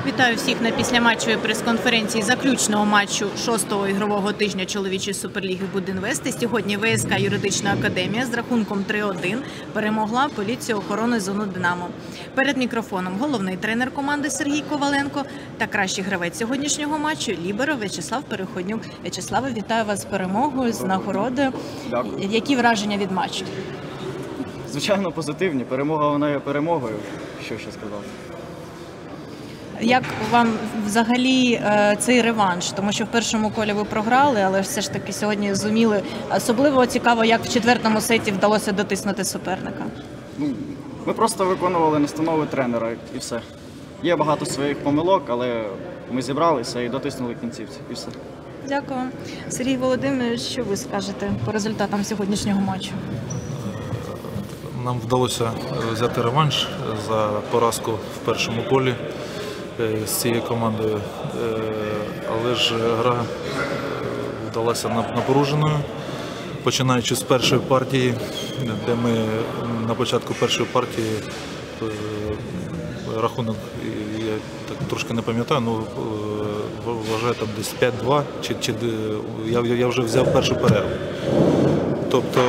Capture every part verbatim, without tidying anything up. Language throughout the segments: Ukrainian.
Вітаю всіх на післяматчевій прес-конференції заключного матчу шостого ігрового тижня чоловічої суперліги «Будінвест». Сьогодні ВСК Юридична академія з рахунком три один перемогла поліцію охорони зону «Динамо». Перед мікрофоном головний тренер команди Сергій Коваленко та кращий гравець сьогоднішнього матчу ліберо В'ячеслав Переходнюк. В'ячеславе, вітаю вас з перемогою, з нагородою. Дякую. Які враження від матчу? Звичайно, позитивні. Перемога, вона є перемогою. Що ще сказати? Як вам взагалі цей реванш? Тому що в першому колі ви програли, але все ж таки сьогодні зуміли. Особливо цікаво, як в четвертому сеті вдалося дотиснути суперника. Ну, ми просто виконували настанови тренера і все. Є багато своїх помилок, але ми зібралися і дотиснули кінцівці. І все. Дякую. Сергій Володимирович, що ви скажете по результатам сьогоднішнього матчу? Нам вдалося взяти реванш за поразку в першому колі з цією командою, але ж гра вдалася напруженою, починаючи з першої партії, де ми на початку першої партії рахунок, я так трошки не пам'ятаю, ну вважаю там десь п'ять-два, чи, чи я, я вже взяв першу перерву. Тобто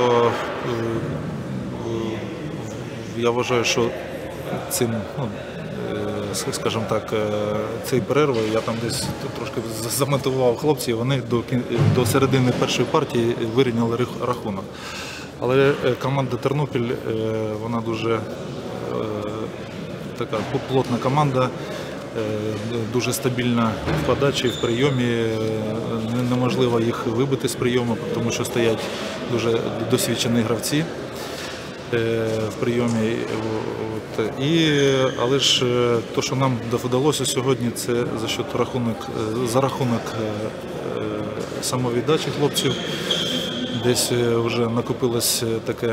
я вважаю, що цим, ну, скажімо так, цією перервою я там десь трошки замотивував хлопців, вони до, до середини першої партії вирівняли рахунок. Але команда Тернопіль, вона дуже така плотна команда, дуже стабільна в подачі, в прийомі, неможливо їх вибити з прийому, тому що стоять дуже досвідчені гравці в прийомі. І, але ж те, що нам вдалося сьогодні, це за счет рахунок, за рахунок самовіддачі хлопців. Десь вже накопилось таке,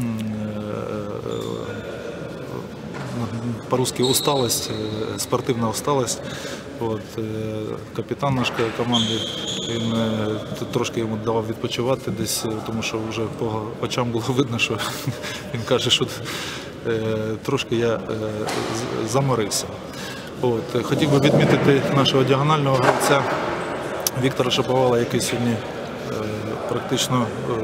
по-русски, усталость, спортивна усталость. От, капітан нашої команди, він трошки йому давав відпочивати десь, тому що вже по очам було видно, що він каже, що трошки я заморився. От, хотів би відмітити нашого діагонального гравця Віктора Шаповала, який сьогодні практично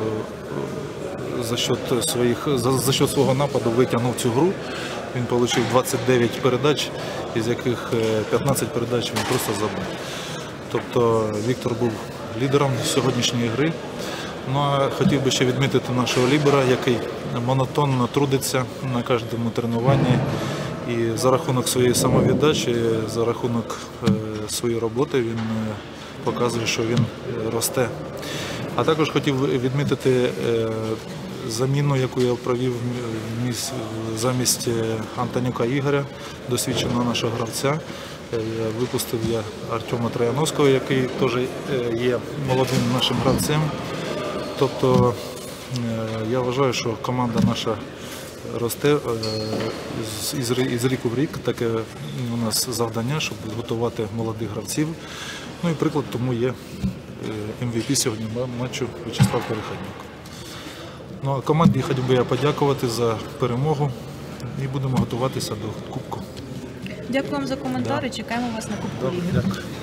за счет своїх, за, за счет свого нападу витягнув цю гру. Він отримав двадцять дев'ять передач, із яких п'ятнадцять передач він просто забув. Тобто Віктор був лідером сьогоднішньої гри. Ну, а хотів би ще відмітити нашого лібера, який монотонно трудиться на кожному тренуванні. І за рахунок своєї самовіддачі, за рахунок своєї роботи він показує, що він росте. А також хотів відмітити заміну, яку я провів замість Антонюка Ігоря, досвідченого нашого гравця. Випустив я Артема Трояновського, який теж є молодим нашим гравцем. Тобто я вважаю, що команда наша росте із ріку в рік. Таке у нас завдання, щоб готувати молодих гравців. Ну і приклад тому є ем ві пі сьогодні матчу В'ячеслав Переходнюк. Ну, а команді хотів би я подякувати за перемогу і будемо готуватися до Кубку. Дякуємо за коментар і чекаємо вас на Кубку Ліги. Дякую.